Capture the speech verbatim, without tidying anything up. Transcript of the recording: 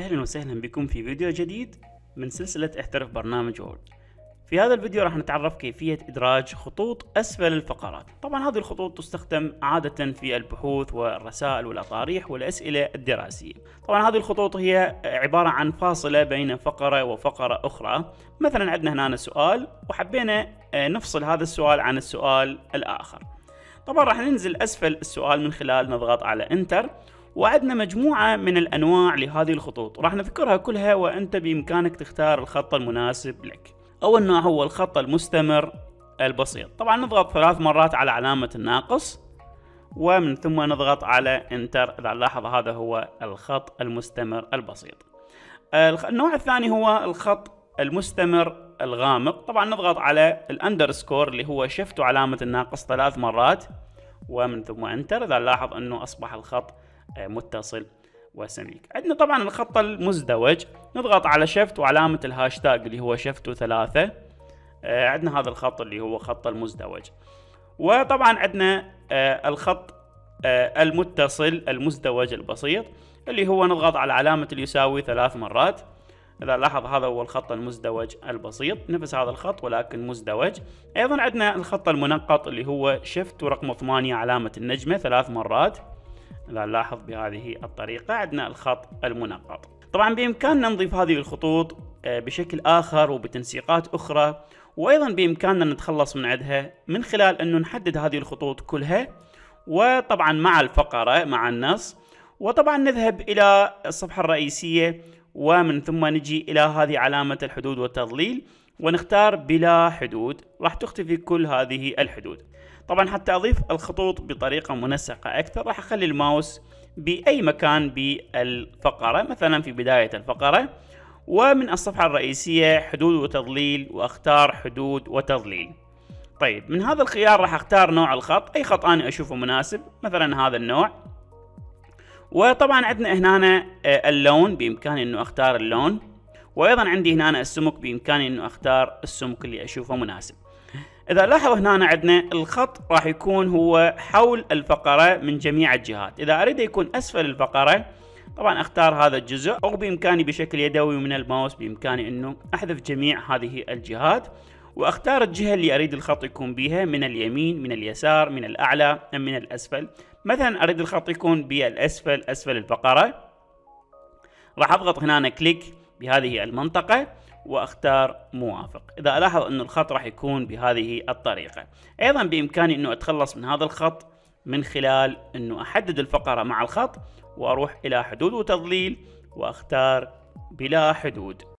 أهلا وسهلا بكم في فيديو جديد من سلسلة احترف برنامج وورد. في هذا الفيديو راح نتعرف كيفية إدراج خطوط أسفل الفقرات. طبعا هذه الخطوط تستخدم عادة في البحوث والرسائل والأطاريح والأسئلة الدراسية. طبعا هذه الخطوط هي عبارة عن فاصلة بين فقرة وفقرة أخرى. مثلا عندنا هنا سؤال وحبينا نفصل هذا السؤال عن السؤال الآخر. طبعا راح ننزل أسفل السؤال من خلال نضغط على انتر، وعندنا مجموعة من الأنواع لهذه الخطوط راح نذكرها كلها، وأنت بإمكانك تختار الخط المناسب لك. أول نوع هو الخط المستمر البسيط. طبعا نضغط ثلاث مرات على علامة الناقص ومن ثم نضغط على انتر. إذا نلاحظ هذا هو الخط المستمر البسيط. النوع الثاني هو الخط المستمر الغامق. طبعا نضغط على الاندرسكور اللي هو شيفت وعلامة الناقص ثلاث مرات ومن ثم انتر. إذا نلاحظ أنه أصبح الخط متصل وسميك. عندنا طبعا الخط المزدوج، نضغط على شيفت وعلامة الهاشتاج اللي هو شيفت وثلاثة. عندنا هذا الخط اللي هو خط المزدوج. وطبعا عندنا الخط المتصل المزدوج البسيط اللي هو نضغط على علامة اللي يساوي ثلاث مرات. إذا لاحظ هذا هو الخط المزدوج البسيط، نفس هذا الخط ولكن مزدوج. أيضا عندنا الخط المنقط اللي هو شيفت ورقم ثمانية علامة النجمة ثلاث مرات. إذا نلاحظ بهذه الطريقة عندنا الخط المنقط. طبعا بإمكاننا نضيف هذه الخطوط بشكل آخر وبتنسيقات أخرى، وأيضا بإمكاننا نتخلص من عندها من خلال أنه نحدد هذه الخطوط كلها، وطبعا مع الفقرة مع النص. وطبعا نذهب إلى الصفحة الرئيسية ومن ثم نجي إلى هذه علامة الحدود والتضليل ونختار بلا حدود. راح تختفي كل هذه الحدود. طبعا حتى أضيف الخطوط بطريقة منسقة أكثر راح أخلي الماوس بأي مكان بالفقرة، مثلا في بداية الفقرة، ومن الصفحة الرئيسية حدود وتضليل وأختار حدود وتضليل. طيب من هذا الخيار راح أختار نوع الخط، أي خط أنا أشوفه مناسب، مثلا هذا النوع. وطبعا عندنا هنا اللون، بإمكاني أنه أختار اللون. وأيضا عندي هنا السمك، بإمكاني أنه أختار السمك اللي أشوفه مناسب. إذا لاحظ هنا عندنا الخط راح يكون هو حول الفقرة من جميع الجهات. إذا أريد يكون أسفل الفقرة طبعا أختار هذا الجزء، أو بإمكاني بشكل يدوي من الماوس بإمكاني أنه أحذف جميع هذه الجهات وأختار الجهة اللي أريد الخط يكون بها، من اليمين من اليسار من الأعلى أم من الأسفل. مثلا أريد الخط يكون بالأسفل أسفل الفقرة، راح أضغط هنا كليك بهذه المنطقة واختار موافق. اذا الاحظ انه الخط راح يكون بهذه الطريقة. ايضا بامكاني انه اتخلص من هذا الخط من خلال انه احدد الفقرة مع الخط واروح الى حدود وتضليل واختار بلا حدود.